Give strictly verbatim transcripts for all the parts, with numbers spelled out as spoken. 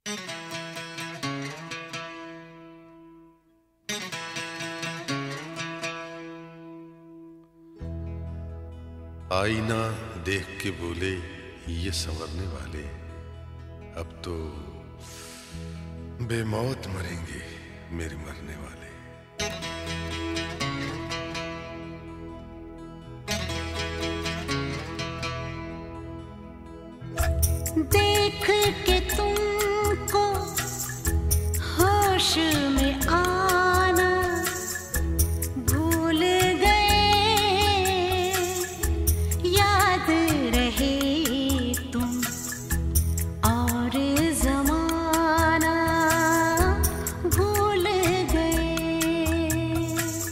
आईना देख के बोले ये संवरने वाले, अब तो बेमौत मरेंगे मेरे मरने वाले। देख के तुमको होश में आना भूल गए, याद रहे तुम और जमाना भूल गए।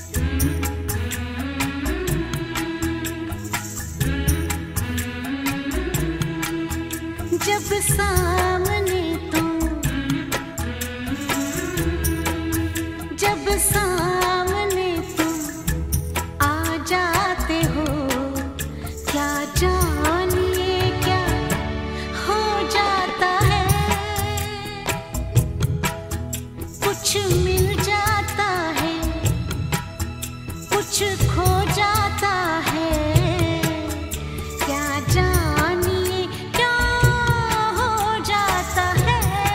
जब सामने तुम जब सामने तुम आ जाते हो, क्या जानिए क्या हो जाता है। कुछ मिल जाता है, कुछ खो जाता है, क्या जानिए क्या हो जाता है।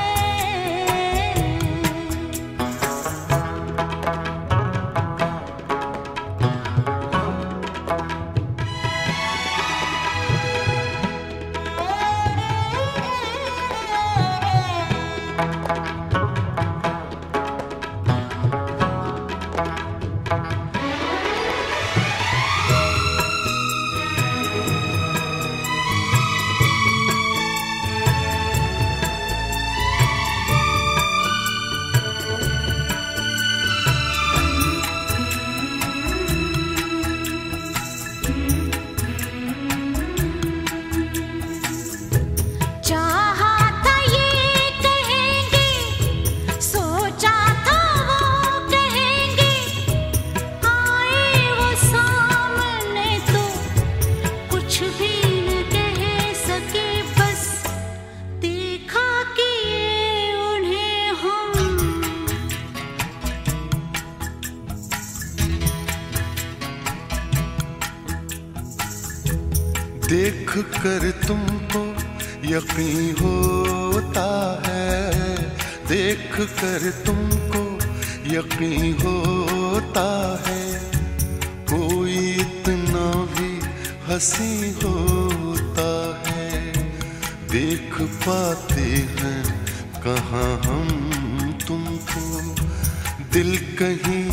देख कर तुमको यकीन होता है, देख कर तुमको यकीन होता है, कोई इतना भी हंसी होता है। देख पाते हैं कहाँ हम तुमको, दिल कहीं